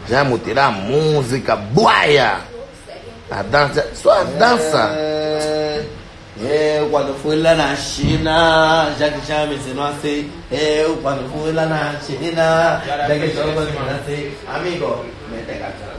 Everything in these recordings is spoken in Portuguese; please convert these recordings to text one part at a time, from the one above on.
Já me tirar música, boia. A dança, só a dança. Eu quando fui lá na China, já que já me ensinou assim. Eu quando fui lá na China, já que já me ensinou assim. Amigo, mete a cara.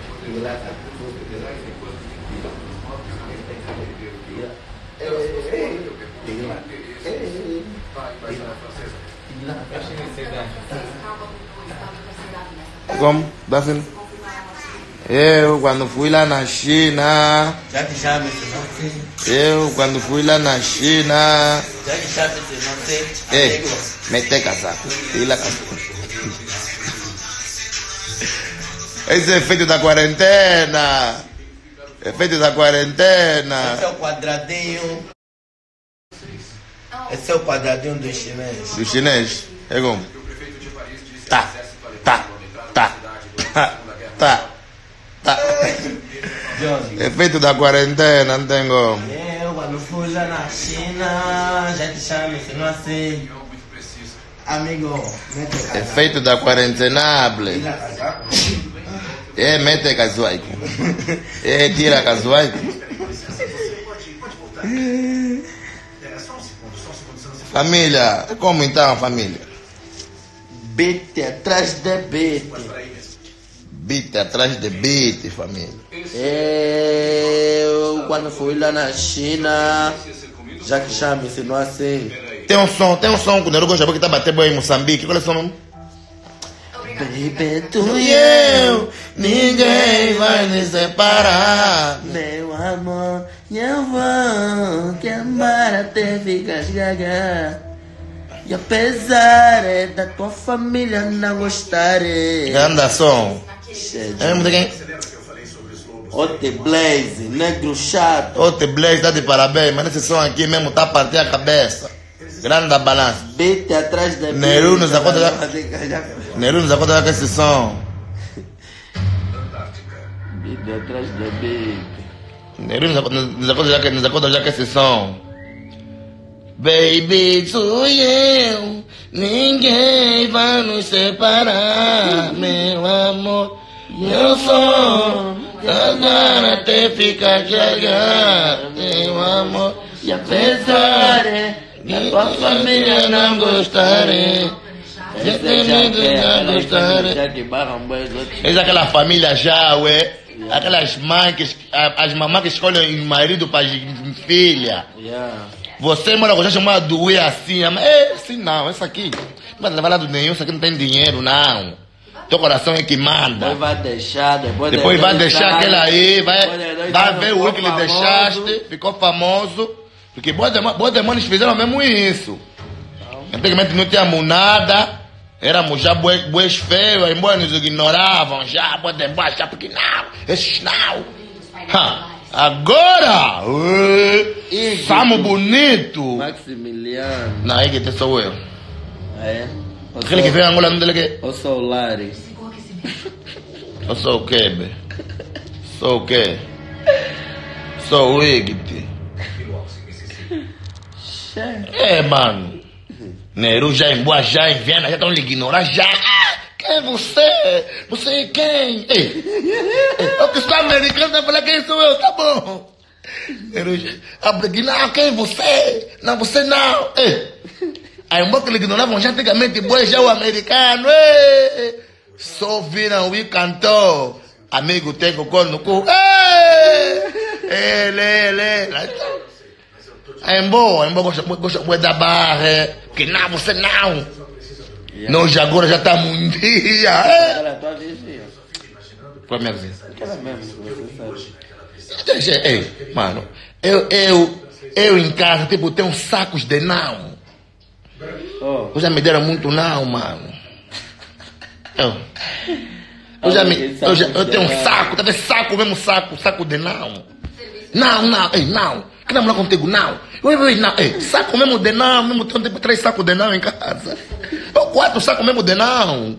Como? Dá assim? Eu quando fui lá na China. Já que já me ensinou assim. Eu quando fui lá na China. Já que já me ensinou assim. Ei, mete casaco. Tira casaco. Esse é efeito da quarentena. Efeito da quarentena. Esse é o quadradinho. Esse é o quadradinho do chinês. Do chinês? É como? Tá. Efeito da quarentena, não tem como. Eu quando fui lá na China, já te chamo, se não assim. Amigo, mete o casaco. Efeito da quarentenable. Tira casaco. É, mete casaco. É, tira casaco. Família, como então, família? Beat atrás de beat. Beat atrás de beat, família. Eu quando fui lá na China, já que já me ensinou assim. Tem um som que o Nerugo Jabou que tá batendo bem em Moçambique. Qual é o som mesmo? Baby, tu e eu, ninguém vai nos separar. Meu amor, eu vou te amar até ficar gaga. E apesar da tua família não gostar. Anda som. É de quem? Ote Blaze, negro chato. Ote Blaze, tá de parabéns, mas esse som aqui mesmo tá a partir a cabeça. Grande balança. Beat atrás da Neru nos acorda com esse som. Beat atrás da beat. Neru nos acorda já com esse som. Baby, tu e eu, ninguém vai nos separar, meu amor. Eu sou, agora até ficar gaga, meu amor. E apesar da tua família não gostarem, é aquela família já, ué. Aquelas mães, as mamães que escolhem o marido para filha. Você mora com gente chamada doer assim, mas assim não, essa aqui não vai levar lado nenhum, isso aqui não tem dinheiro, não. Teu coração é que manda. Depois vai deixar, depois vai deixar aquela aí, vai ver o que lhe deixaste, ficou famoso. Porque boas demônios fizeram mesmo isso. Antigamente não tínhamos nada, éramos já bois feios, embora nos ignoravam, já boas demônios, já porque não, esses não. Agora, Samo bonito. Maximiliano. Não, aí que sou eu. É? Aquele que veio em Angola não dele que? Eu sou o Larry. Eu sou o quê, be? Sou o quê? Sou o Iggy. É, mano. Neru já em Boa, já em Viena, já estão lhe ignorar, já. Quem é você? Você é quem? Ei, eu que sou americano, eu falei quem sou eu, tá bom. Neru, não, quem é você? Não, você não. Ei. Aí um pouco que lhe ignoravam já antigamente, boa, já o americano. Ei. Só viram e cantou. Amigo, tem cocô no cu. Ele. Aí boa, gosta da barra. Que não, você não. Nós agora já estamos um dia. Ela é tua vizinha. Foi minha vizinha. Aquela mesmo, você sabe. Ei, mano, eu em casa, tipo, tenho sacos de não. Já me deram muito não, mano. Eu tenho um saco, tá vendo? Saco mesmo, saco de não. Não. Que namorar contigo, não. Não, saco mesmo de não, mesmo tenho tipo 3 sacos de não em casa. 4 sacos mesmo de não.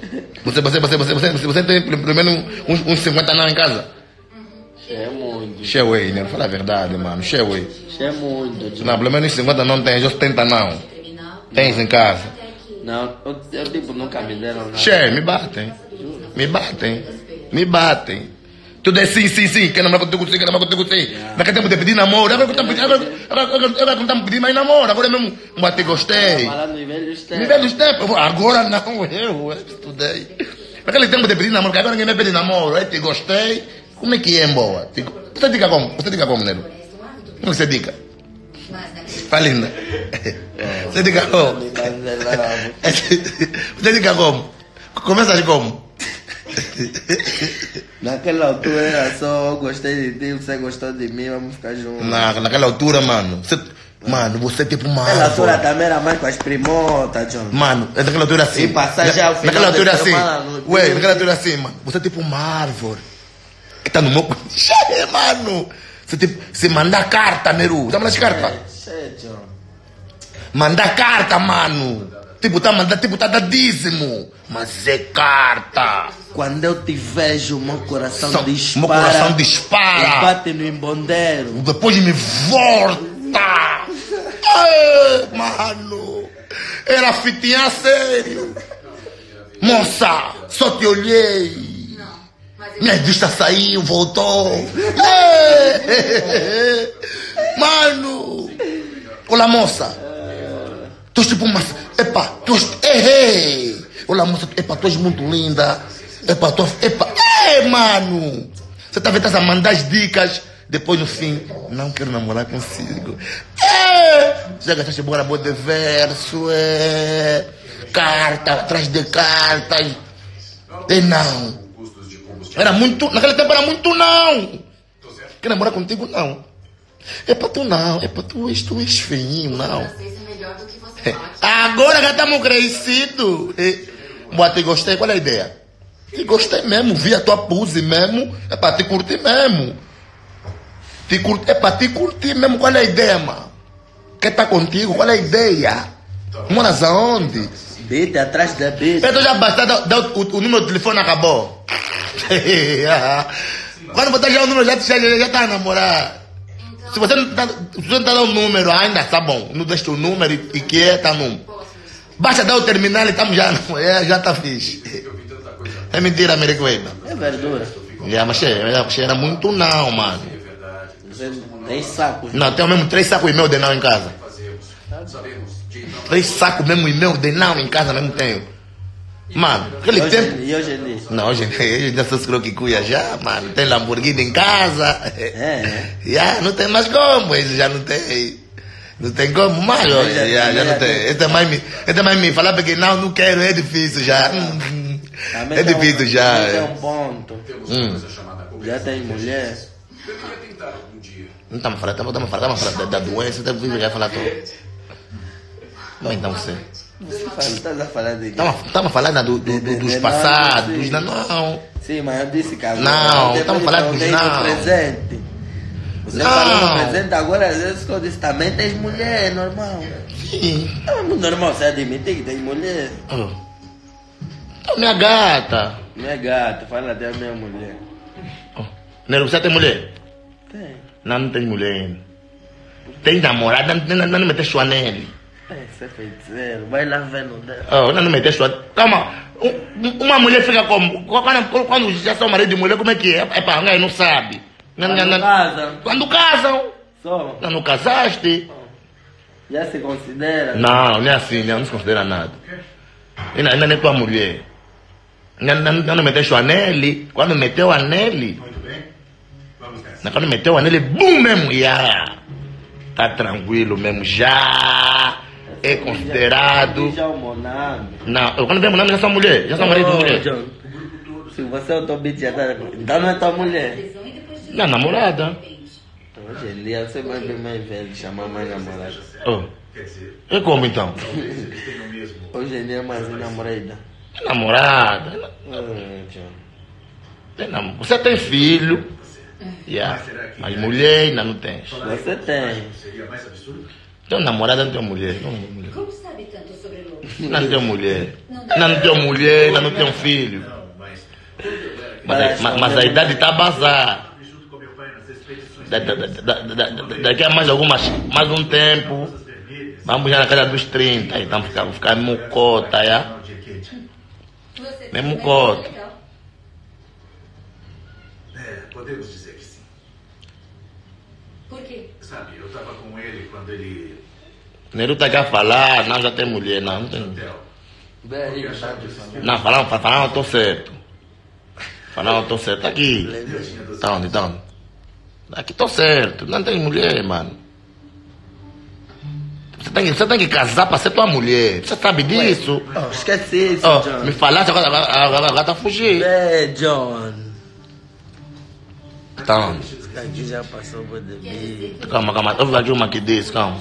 Você tem pelo menos uns 50 não em casa? É muito. Sheway, né? Fala a verdade, mano. Sheway. É muito. Não, pelo menos 50 não tem, já 70 não. Tens em casa? Não, eu tipo nunca me deram nada. Me batem. Me batem. Tudo é sim, quer namorar contigo sim, quer namorar contigo sim. Naquele tempo de pedir namoro, agora que estamos pedindo mais namoro, agora mesmo, te gostei. Falando em velhos tempos. Em velhos tempos, agora não, eu estudei. Naquele tempo de pedir namoro, que agora ninguém me pede namoro, te gostei. Como é que é, boa? Você diga como? Você diga como, Nero? Como você diga? Falinda. Você diga como? Você diga como? Começa como? Naquela altura era só gostei de ti, você gostou de mim, vamos ficar juntos. Naquela altura, mano. Você é tipo uma naquela árvore. altura também era mais com as primotas, John. Mano, naquela altura assim. E passar já o final naquela altura de assim. semana, Ué, naquela altura assim, mano. Você é tipo uma árvore. Que tá no meu. Mano. Você tipo. Você manda carta, Neru. Tá mandando carta? John. Manda carta, mano. Tipo, tá dadíssimo. Mas é carta. Quando eu te vejo, meu coração dispara. Meu coração dispara. E bate no embondeiro. Depois me volta. Ai, mano. Era fitinha sério. Moça, só te olhei. Minha vista saiu, voltou. Mano. Olá, moça. Tu és tipo uma... Epa, tu és... Ei. Olá, moça. Epa, tu és muito linda. Epa, tu... Epa. Mano. Você tá vendo a mandar as dicas. Depois, no fim, não quero namorar consigo. Já gastaste boa de verso. Carta, atrás de cartas. Não. Era muito... Naquele tempo era muito não. Quer namorar contigo? Não. Epa, tu não. Epa, tu és feinho, não. Agora já estamos crescidos. Te gostei, qual é a ideia? Te gostei mesmo, vi a tua pose mesmo. É para te curtir mesmo. É para te curtir mesmo, qual é a ideia, mano? Quer estar contigo, qual é a ideia? Moras aonde? Bete atrás da bete. Então já basta, o número do telefone acabou. Quando botar já o número, já está a namorar. Se você não tá dando o número ainda, tá bom. Não deixa o número e que é, tá número. Basta dar o terminal e estamos já tá fixe. É mentira, americana. É verdura. Mas era muito não, mano. Você tem sacos. Não, tenho mesmo 3 sacos e meio de não em casa. 3 sacos mesmo e meio de não em casa mesmo tenho. Mano, aquele tempo... E hoje em dia? Não, hoje em dia sou croquicuia já, mano. Tem Lamborghini em casa. Já, não tem mais como, isso já não tem. Não tem como mais, já não tem. Esse mais me falar porque não quero, é difícil já. É difícil já. É um ponto. Já tem mulher? Não estamos falando da doença, já falar tudo. Mas então você... Estás a falar de quê? Estamos falando dos passados, não. Sim, mas eu disse que agora... Não, estamos falando dos não. Presente. Você falou no presente, agora às vezes que eu disse também tens mulher, normal. Sim. É muito normal você admitir que tens mulher. Minha gata. Minha gata, fala até a minha mulher. Nero, você tem mulher? Tem. Não tem mulher. Tem namorada, não meter sua nele. Você é feiticeiro, vai lá ver no dedo. Não meter sua... Calma, uma mulher fica como? Quando já são marido de mulher, como é que é? É para alguém não sabe. Casam. Quando casam. Só. Não casaste. Já se considera? Não é assim, não se considera nada. Ainda não é tua mulher. Não meteu sua nele. Quando meteu a nele... Muito bem. Vamos nessa. Quando meteu a nele, bum mesmo, já. Tá tranquilo mesmo, já. É considerado. Já o Monami. Não, eu quando vem Monami já sou mulher, já sou marido de mulher. John, se você é o teu bitch, já tá... Então não é tua mulher. Não, namorada. Hoje em dia você vai ver mais velho, chamar mais namorada. Quer dizer, E como então? eles têm o mesmo. Hoje em dia é mais namorada. Namorada. John. Você tem filho. Yeah. Mas mulher ainda não tem. Você tem. Seria mais absurdo? Tenho namorada, não tenho mulher. Como sabe tanto sobre Lula? Não tenho mulher. Não tenho mulher, ainda não tenho filho. Não, Mas a idade está a bazar. junto com meu pai nas expedições. Daqui a mais um tempo, vamos já na casa dos 30. Então vou ficar mucota, já. Não, dia quente. Mesmo cota. podemos dizer que sim. Por quê? Sabe, eu tava com ele quando ele... Neru tá quer falar, não, já tem mulher, não tem. Hotel. Bem, Não, falando, eu tô certo. Falando, eu tô certo. Tá aqui. Tá onde? Aqui tô certo, não tem mulher, mano. Você tem que casar pra ser tua mulher. Você sabe disso? Oh, esquece isso, Oh, John. me falasse, agora tá fugindo. John. Então, Isso aqui já passou por de mim. calma. Ouve aqui uma que diz, calma.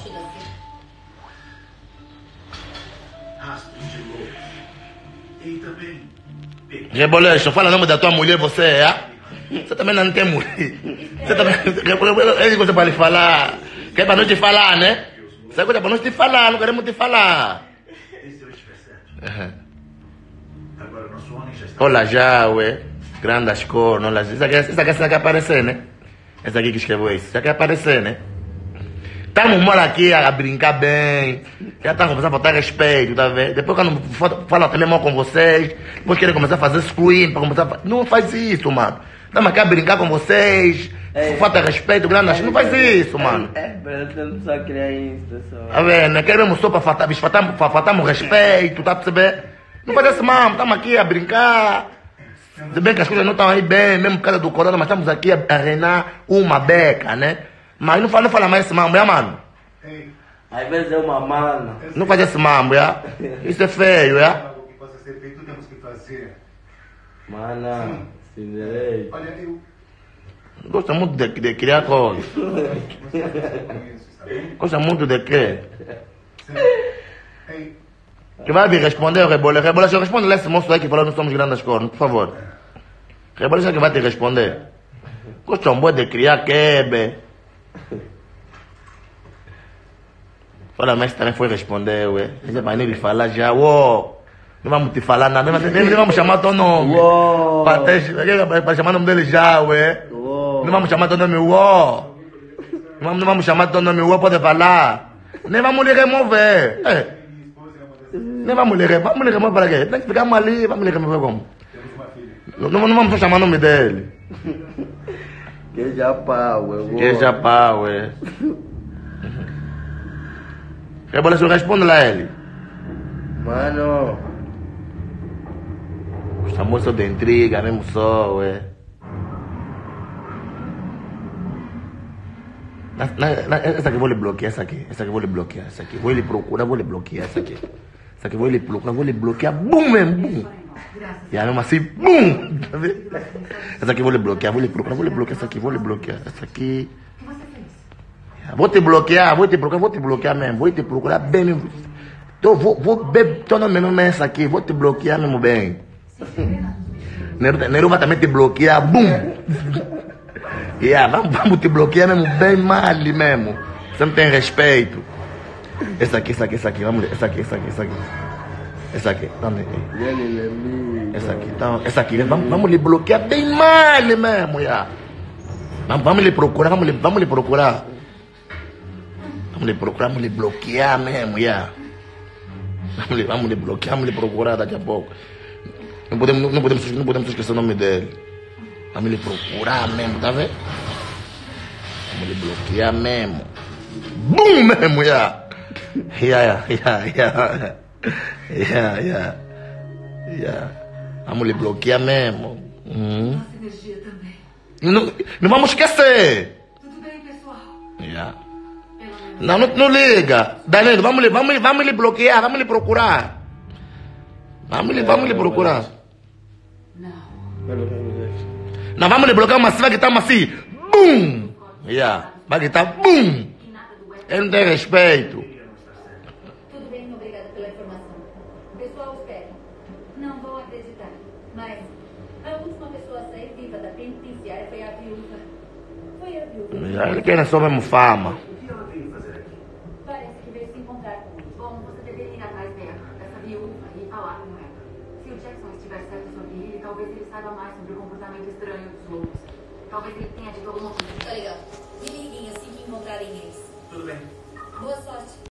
Rastros de loucos. E também... Rebolation, fala o nome da tua mulher, você é? Você também não tem mulher. Você também... Ele gosta pra lhe falar. Quer pra nós te falar, né? Você gosta pra nós te falar, não queremos te falar. E se eu estiver certo? Agora nosso homem já está... Olha já, ué. Grande as cores, olha já. Essa aqui quer aparecer, né? Essa aqui que escreveu isso. Já quer aparecer, né? Estamos mora aqui a brincar bem. Já estamos começando a faltar respeito, tá vendo? Depois quando falam também mal com vocês, depois querem começar a fazer screen, para começar a... Não faz isso, mano. Estamos aqui a brincar com vocês. Falta respeito, grande. Não faz isso, mano. Você só criar isso, só. Tá vendo? Queremos só para faltarmos respeito, tá percebendo? Não faz isso, mano. Estamos aqui a brincar. Se bem que as coisas não estão aí bem, mesmo por causa do corona, mas estamos aqui a reinar uma beca, né? Mas não fala mais esse mambo, mano? Às vezes é uma mana. Não faz esse mambo, já? Isso é feio, já? Algo que possa ser feito, temos que fazer. Mana, Cinderela. Olha, eu... Gosta muito de criar coisas. Gosta muito de quê? Ei, Que vai vir responder o Rebolation. Rebolation, responde lá esse moço aí que falou não somos grandes cornos, por favor. Rebolation que vai te responder. Gosta muito de criar quebe. Fala, mas também foi responder, ué. Esse vai nem falar já, uó. Não vamos te falar nada, nem vamos chamar teu nome. Uó. Para chamar o nome dele já, ué. Uó. Não vamos chamar teu nome, uó. Não vamos chamar teu nome, uó, pode falar. Nem vamos lhe remover. Nem vamos lhe remover para quê? Tem que ficar ali, vamos lhe remover como? Não vamos só chamar o nome dele. Que já pau, ué. Que já pau, ué. Rebolation, responde lá ele. Mano. Chamou só de intriga, mesmo só, ué. Essa aqui vou lhe bloquear, essa aqui vou lhe bloquear, essa aqui vou lhe procurar, vou lhe bloquear, essa aqui vou lhe procurar, vou lhe bloquear, bum mesmo, bum. E aí mesmo assim, bum, tá vendo? Essa aqui vou lhe bloquear, vou lhe procurar, vou lhe bloquear, essa aqui vou lhe bloquear, essa aqui. Vou te bloquear mesmo, vou te procurar bem mesmo. Então, vou beber teu nome mesmo essa aqui, vou te bloquear mesmo bem. Neru vai também te bloquear, bum. Vamos te bloquear mesmo bem mal mesmo. Você não tem respeito. Essa aqui, vamos ler. Essa aqui. Onde? Essa aqui, vamos lhe bloquear bem mal mesmo, já. Vamos lhe procurar. Vamos lhe bloquear mesmo, já. Vamos lhe bloquear, vamos lhe procurar daqui a pouco. Não podemos esquecer o nome dele. Vamos lhe procurar mesmo, tá vendo? Vamos lhe bloquear mesmo. Bum mesmo, já. Vamos lhe bloquear mesmo. Nossa energia também. Não vamos esquecer. Tudo bem, pessoal? Yeah. Pelo menos. Não liga. Danilo, vamos lhe bloquear, vamos lhe procurar. Vamos lhe procurar. Não. Vamos lhe bloquear, mas você vai gritar assim. Bum! Yeah. Vai gritar bum! Ele não tem respeito. Tudo bem, obrigada pela informação. O pessoal espera. Não vão acreditar. Mas a última pessoa a sair viva da penitenciária foi a viúva. Ele quer só mesmo fama. O que ela veio fazer aqui? Parece que veio se encontrar com ele. Bom, você deveria ir atrás dessa viúva e falar com ela. Se o Jackson estiver certo sobre ele, talvez ele saiba mais sobre o comportamento estranho dos lobos. Talvez ele tenha dito alguma coisa. Tá legal. Me liguem assim que encontrarem eles. Tudo bem. Boa sorte.